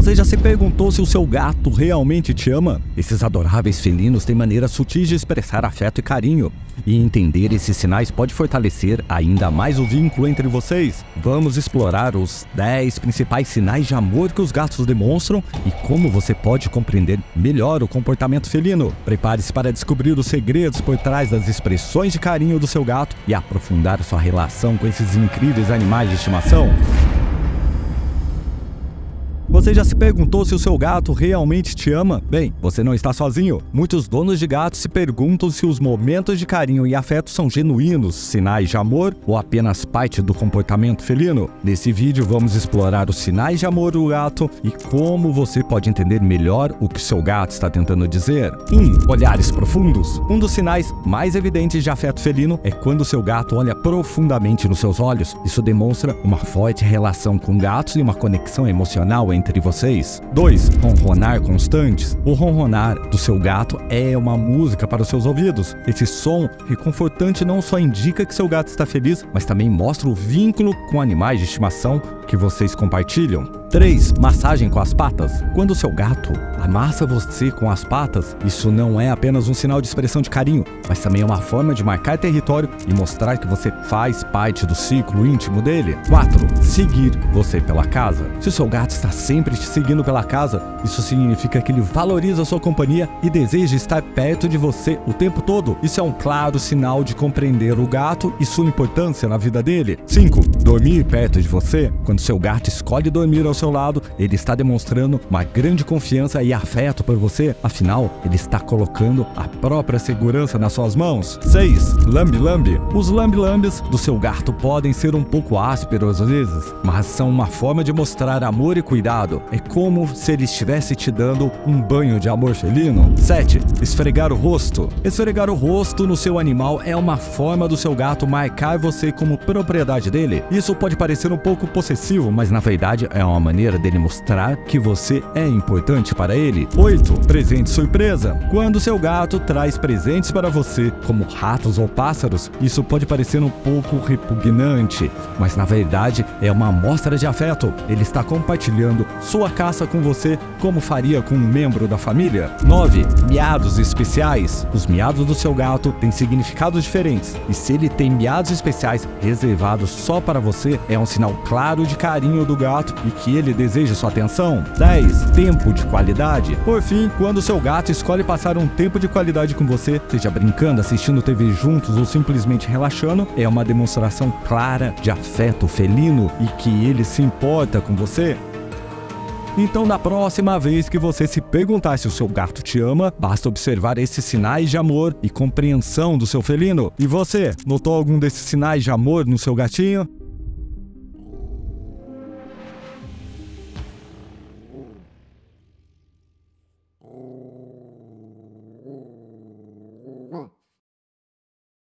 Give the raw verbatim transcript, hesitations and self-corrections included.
Você já se perguntou se o seu gato realmente te ama? Esses adoráveis felinos têm maneiras sutis de expressar afeto e carinho. E entender esses sinais pode fortalecer ainda mais o vínculo entre vocês. Vamos explorar os dez principais sinais de amor que os gatos demonstram e como você pode compreender melhor o comportamento felino. Prepare-se para descobrir os segredos por trás das expressões de carinho do seu gato e aprofundar sua relação com esses incríveis animais de estimação. Você já se perguntou se o seu gato realmente te ama? Bem, você não está sozinho. Muitos donos de gatos se perguntam se os momentos de carinho e afeto são genuínos, sinais de amor ou apenas parte do comportamento felino. Nesse vídeo vamos explorar os sinais de amor do gato e como você pode entender melhor o que seu gato está tentando dizer. um. Olhares profundos. Um dos sinais mais evidentes de afeto felino é quando seu gato olha profundamente nos seus olhos. Isso demonstra uma forte relação com gatos e uma conexão emocional entre entre vocês. dois. Ronronar constantes. O ronronar do seu gato é uma música para os seus ouvidos. Esse som reconfortante não só indica que seu gato está feliz, mas também mostra o vínculo com animais de estimação que vocês compartilham. três. Massagem com as patas. Quando o seu gato amassa você com as patas, isso não é apenas um sinal de expressão de carinho, mas também é uma forma de marcar território e mostrar que você faz parte do ciclo íntimo dele. quatro. Seguir você pela casa. Se o seu gato está sempre te seguindo pela casa, isso significa que ele valoriza a sua companhia e deseja estar perto de você o tempo todo. Isso é um claro sinal de compreender o gato e sua importância na vida dele. cinco. Dormir perto de você. Quando seu gato escolhe dormir ao seu lado, ele está demonstrando uma grande confiança e afeto por você. Afinal, ele está colocando a própria segurança nas suas mãos. seis. Lambe-lambe. Os lambe-lambes do seu gato podem ser um pouco ásperos às vezes, mas são uma forma de mostrar amor e cuidado. É como se ele estivesse te dando um banho de amor felino. sete. Esfregar o rosto. Esfregar o rosto no seu animal é uma forma do seu gato marcar você como propriedade dele. Isso pode parecer um pouco possessivo, mas na verdade é uma maneira dele mostrar que você é importante para ele. oito. Presente surpresa. Quando seu gato traz presentes para você, como ratos ou pássaros, isso pode parecer um pouco repugnante, mas na verdade é uma amostra de afeto. Ele está compartilhando sua caça com você como faria com um membro da família. nove. Miados especiais. Os miados do seu gato têm significados diferentes, e se ele tem miados especiais reservados só para você, é um sinal claro de carinho do gato e que ele deseja sua atenção. dez. Tempo de qualidade. Por fim, quando seu gato escolhe passar um tempo de qualidade com você, seja brincando, assistindo T V juntos ou simplesmente relaxando, é uma demonstração clara de afeto felino e que ele se importa com você. Então, da próxima vez que você se perguntar se o seu gato te ama, basta observar esses sinais de amor e compreensão do seu felino. E você, notou algum desses sinais de amor no seu gatinho?